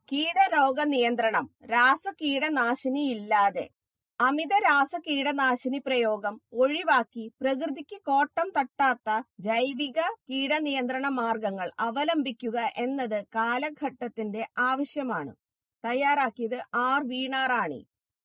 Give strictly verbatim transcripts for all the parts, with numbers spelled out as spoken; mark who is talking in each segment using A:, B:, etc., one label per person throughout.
A: കീടരോഗ നിയന്ത്രണം രാസകീടനാശിനി ഇല്ലാതെ. അമിത രാസകീടനാശിനി പ്രയോഗം ഒഴിവാക്കി പ്രകൃതിക്ക് കോട്ടം തട്ടാത്ത ജൈവിക കീടനിയന്ത്രണ മാർഗങ്ങൾ അവലംബിക്കുക എന്നത് കാലഘട്ടത്തിന്റെ ആവശ്യമാണ്. തയ്യാറാക്കിയത് ആർ വീണാറാണി.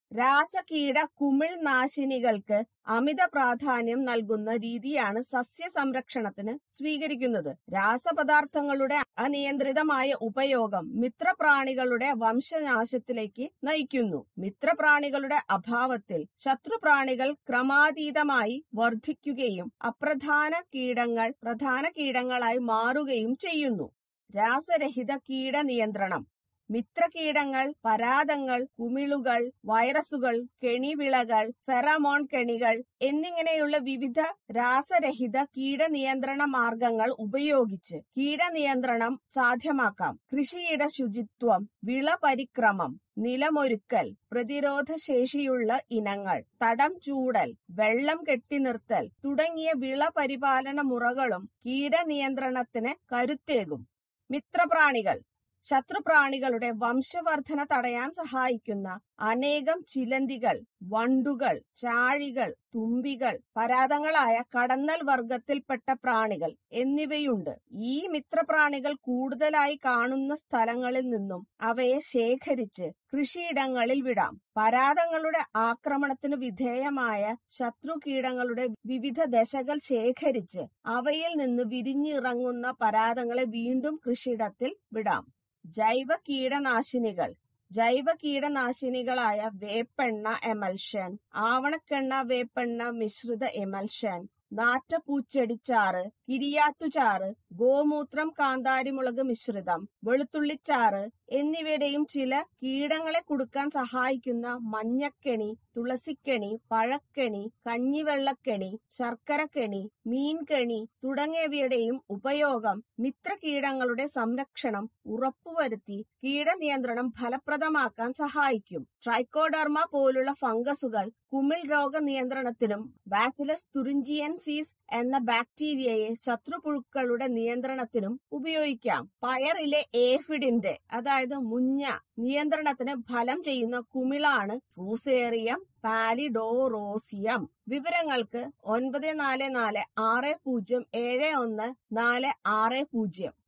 A: രാസകീട കുമിൾനാശിനികൾക്ക് അമിത പ്രാധാന്യം നൽകുന്ന രീതിയാണ് സസ്യ സംരക്ഷണത്തിന് സ്വീകരിക്കുന്നത്. രാസപദാർത്ഥങ്ങളുടെ അനിയന്ത്രിതമായ ഉപയോഗം മിത്രപ്രാണികളുടെ വംശനാശത്തിലേക്ക് നയിക്കുന്നു. മിത്രപ്രാണികളുടെ അഭാവത്തിൽ ശത്രുപ്രാണികൾ ക്രമാതീതമായി വർദ്ധിക്കുകയും അപ്രധാന കീടങ്ങൾ പ്രധാന കീടങ്ങളായി മാറുകയും ചെയ്യുന്നു. രാസരഹിത കീടനിയന്ത്രണം. മിത്രകീടങ്ങൾ, പരാദങ്ങൾ, കുമിളുകൾ, വൈറസുകൾ, കെണിവിളകൾ, ഫെറമോൺ കെണികൾ എന്നിങ്ങനെയുള്ള വിവിധ രാസരഹിത കീടനിയന്ത്രണ മാർഗങ്ങൾ ഉപയോഗിച്ച് കീടനിയന്ത്രണം സാധ്യമാക്കാം. കൃഷിയിട ശുചിത്വം, വിള പരിക്രമം, നിലമൊരുക്കൽ, പ്രതിരോധശേഷിയുള്ള ഇനങ്ങൾ, തടം ചൂടൽ, വെള്ളം കെട്ടിനിർത്തൽ തുടങ്ങിയ വിള പരിപാലന മുറകളും കീടനിയന്ത്രണത്തിന് കരുത്തേകും. മിത്രപ്രാണികൾ. ശത്രുപ്രാണികളുടെ വംശവർധന തടയാൻ സഹായിക്കുന്ന അനേകം ചിലന്തികൾ, വണ്ടുകൾ, ചാഴികൾ, തുമ്പികൾ, പരാദങ്ങളായ കടന്നൽ വർഗത്തിൽപ്പെട്ട പ്രാണികൾ എന്നിവയുണ്ട്. ഈ മിത്രപ്രാണികൾ കൂടുതലായി കാണുന്ന സ്ഥലങ്ങളിൽ നിന്നും അവയെ ശേഖരിച്ച് കൃഷിയിടങ്ങളിൽ വിടാം. പരാദങ്ങളുടെ ആക്രമണത്തിന് വിധേയമായ ശത്രുകീടങ്ങളുടെ വിവിധ ദശകൾ ശേഖരിച്ച് അവയിൽ നിന്ന് വിരിഞ്ഞിറങ്ങുന്ന പരാദങ്ങളെ വീണ്ടും കൃഷിയിടത്തിൽ വിടാം. ജൈവ കീടനാശിനികൾ. ജൈവ കീടനാശിനികളായ വേപ്പെണ്ണ എമൽഷൻ, ആവണക്കെണ്ണ വേപ്പെണ്ണ മിശ്രിത എമൽഷൻ, നാറ്റപ്പൂച്ചെടിച്ചാറ്, കിരിയാത്തുചാറ്, ഗോമൂത്രം കാന്താരിമുളക് മിശ്രിതം, വെളുത്തുള്ളിച്ചാറ് എന്നിവയുടെയും ചില കീടങ്ങളെ കുടുക്കാൻ സഹായിക്കുന്ന മഞ്ഞക്കെണി, തുളസിക്കെണി, പഴക്കെണി, കഞ്ഞിവെള്ളക്കെണി, ശർക്കരക്കെണി, മീൻകെണി തുടങ്ങിയവയുടെയും ഉപയോഗം മിത്രകീടങ്ങളുടെ സംരക്ഷണം ഉറപ്പുവരുത്തി കീടനിയന്ത്രണം ഫലപ്രദമാക്കാൻ സഹായിക്കും. ട്രൈക്കോഡർമ പോലുള്ള ഫംഗസുകൾ കുമിൾ രോഗ നിയന്ത്രണത്തിനും ബാസിലസ് തുറിഞ്ചിയൻസിസ് എന്ന ബാക്ടീരിയയെ ശത്രുപുഴുക്കളുടെ നിയന്ത്രണത്തിനും ഉപയോഗിക്കാം. പയറിലെ ഏഫിഡിന്റെ അതായത് മുഞ്ഞ നിയന്ത്രണത്തിന് ഫലം ചെയ്യുന്ന കുമിളാണ് ഫ്യൂസേറിയം പാലിഡോറോസിയം. വിവരങ്ങൾക്ക് ഒൻപത് നാല് നാല് ആറ് പൂജ്യം ഏഴ് ഒന്ന് നാല് ആറ് പൂജ്യം.